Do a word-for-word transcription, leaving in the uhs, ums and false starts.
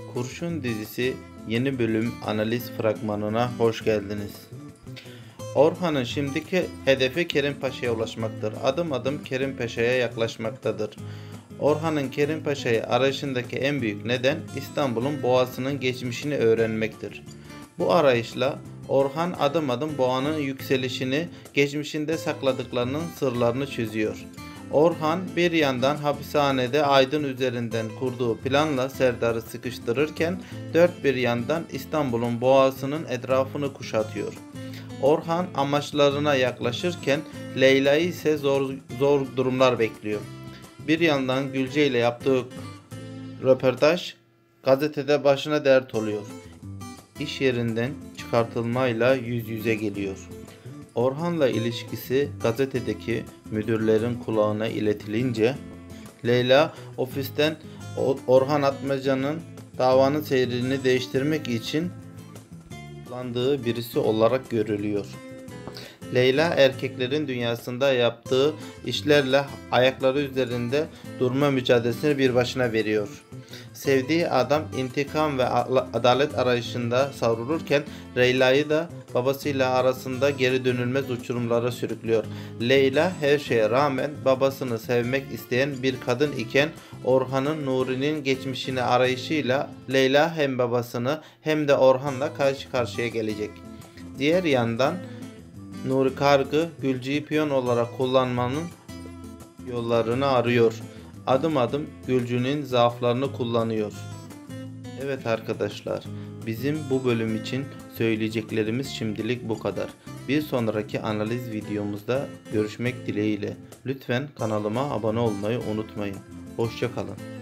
Kurşun dizisi yeni bölüm analiz fragmanına hoş geldiniz. Orhan'ın şimdiki hedefi Kerim Paşa'ya ulaşmaktır. Adım adım Kerim Paşa'ya yaklaşmaktadır. Orhan'ın Kerim Paşa'yı arayışındaki en büyük neden İstanbul'un boğasının geçmişini öğrenmektir. Bu arayışla Orhan adım adım boğanın yükselişini, geçmişinde sakladıklarının sırlarını çözüyor. Orhan bir yandan hapishanede Aydın üzerinden kurduğu planla Serdar'ı sıkıştırırken dört bir yandan İstanbul'un boğasının etrafını kuşatıyor. Orhan amaçlarına yaklaşırken Leyla'yı ise zor, zor durumlar bekliyor. Bir yandan Gülce ile yaptığı röportaj gazetede başına dert oluyor. İş yerinden çıkartılmayla yüz yüze geliyor. Orhan'la ilişkisi gazetedeki müdürlerin kulağına iletilince Leyla ofisten Orhan Atmaca'nın davanın seyrini değiştirmek için kullandığı birisi olarak görülüyor. Leyla erkeklerin dünyasında yaptığı işlerle ayakları üzerinde durma mücadelesini bir başına veriyor. Sevdiği adam intikam ve adalet arayışında savrulurken Leyla'yı da babasıyla arasında geri dönülmez uçurumlara sürüklüyor. Leyla her şeye rağmen babasını sevmek isteyen bir kadın iken Orhan'ın Nuri'nin geçmişini arayışıyla Leyla hem babasını hem de Orhan'la karşı karşıya gelecek. Diğer yandan Nuri Kargı Gülce'yi piyon olarak kullanmanın yollarını arıyor. Adım adım Gülcü'nün zaaflarını kullanıyor. Evet arkadaşlar, bizim bu bölüm için söyleyeceklerimiz şimdilik bu kadar. Bir sonraki analiz videomuzda görüşmek dileğiyle. Lütfen kanalıma abone olmayı unutmayın. Hoşça kalın.